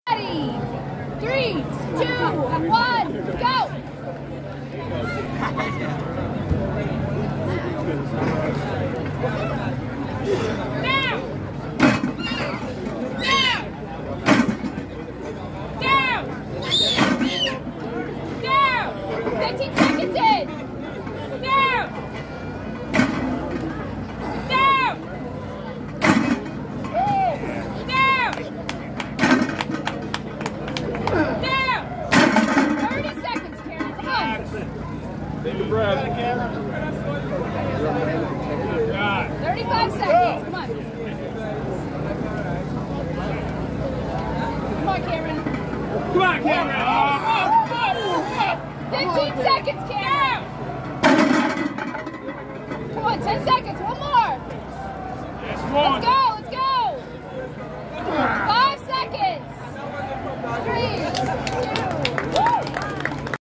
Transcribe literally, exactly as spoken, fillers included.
Ready? Three, two, one, go! Down! Down! Down! Down! fifteen seconds in! Down! Down! Down! Down! thirty seconds, Karen. Come on. Take a breath. thirty-five seconds. Come on. Come on, Cameron. Come on, Cameron. fifteen seconds, Cameron. Come on, ten seconds. One more. That's Let's one. go. Let's go. Five